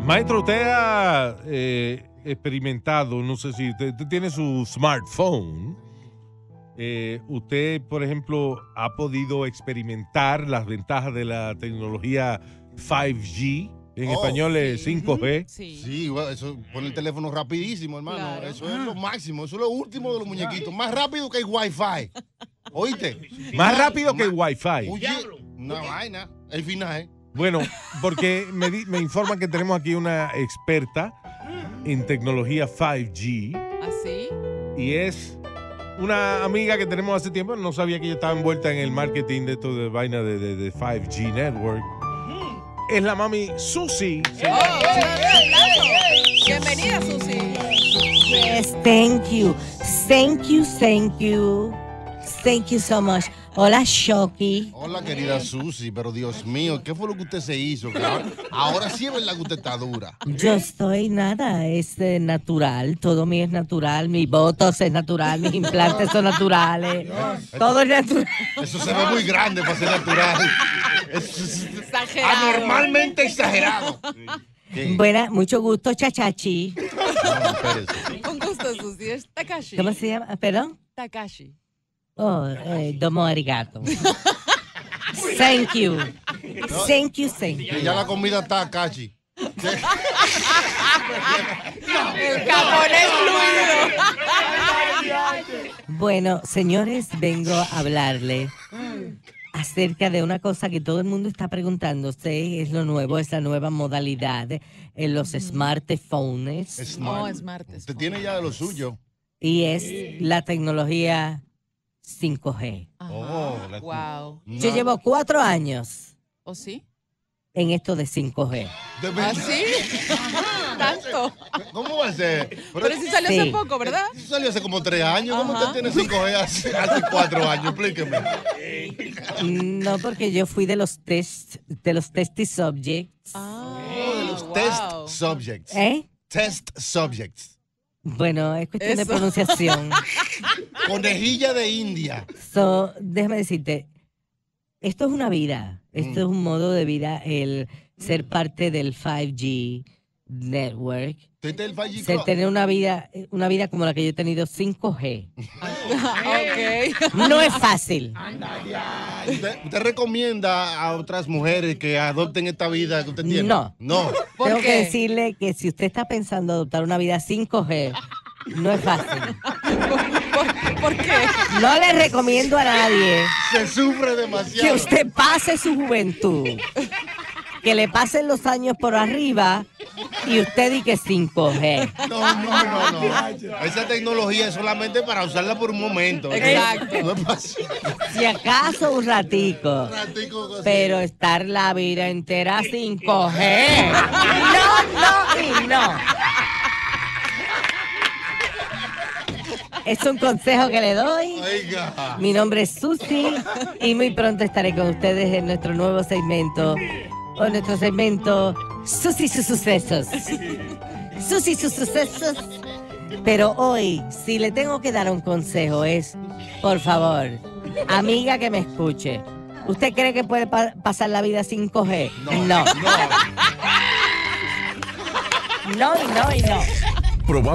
Maestro, usted ha experimentado, no sé si usted tiene su smartphone. Usted, por ejemplo, ha podido experimentar las ventajas de la tecnología 5G. En español es 5G. Sí, bueno, eso pone el teléfono rapidísimo, hermano. Claro. Eso es lo máximo. Eso es lo último de los muñequitos. Más rápido que el Wi-Fi. ¿Oíste? Más rápido que el Wi-Fi. Oye, una vaina. El final, Bueno, porque me informan que tenemos aquí una experta en tecnología 5G. ¿Así? Y es una amiga que tenemos hace tiempo. No sabía que ella estaba envuelta en el marketing de esto de vaina de 5G Network. Es la mami Susi. Bienvenida, Susi. Yes, thank you. Thank you, thank you. Thank you so much. Hola, Shoki. Hola, querida Susi, pero Dios mío, ¿qué fue lo que usted se hizo? Que ahora sí es verdad que usted está dura. Yo estoy nada, es natural. Todo mío es natural. Mi botox es natural, mis implantes son naturales. Todo es natural. Eso se ve muy grande para ser natural. Es Exagerado. anormalmente exagerado. Sí. Buena, mucho gusto, chachachi. No, espérese. Un gusto, Susi. Es Takashi. ¿Cómo se llama? ¿Perdón? Takashi. Oh, domo arigato. Thank you. Thank you, thank you. Y ya la comida está, Cachi. El japonés fluido. Bueno, señores, vengo a hablarle acerca de una cosa que todo el mundo está preguntándose. Es lo nuevo, es la nueva modalidad en los smartphones. Smart. Usted tiene ya de lo suyo. Y es la tecnología 5G. Oh, Wow. No. Yo llevo 4 años ¿O sí? en esto de 5G. De ¿Ah, verdad. sí? ¿Tanto? ¿Cómo va a ser? Pero sí salió Sí. hace poco, ¿verdad? Eso salió hace como 3 años. ¿Cómo Ajá. usted tiene 5G hace 4 años? Explíqueme. No, porque yo fui de los test subjects. De los test subjects. ¿Eh? Test subjects. Bueno, es cuestión de Eso. pronunciación. Conejilla de India. So, déjame decirte, esto es una vida, esto es un modo de vida, el ser parte del 5G network, ¿Usted es el 5G ser Club? tener una vida como la que yo he tenido 5G. Ok. No es fácil. ¿Usted recomienda a otras mujeres que adopten esta vida que usted tiene? No. No. ¿Por Tengo qué? que decirle que si usted está pensando adoptar una vida 5G, no es fácil. ¿Por qué? No le recomiendo a nadie Se sufre que demasiado. usted pase su juventud, que le pasen los años por arriba y usted di que 5G. No. Esa tecnología es solamente para usarla por un momento. Exacto. No es fácil. Si acaso un ratico, Ratico, cosita. pero estar la vida entera 5G. No y no. Es un consejo que le doy. Oiga. Mi nombre es Susi y muy pronto estaré con ustedes en nuestro nuevo segmento, o nuestro segmento Susi sus sucesos. Susi sus sucesos. Pero hoy, si le tengo que dar un consejo es, por favor, amiga que me escuche, ¿usted cree que puede pasar la vida 5G? No. No y no y no.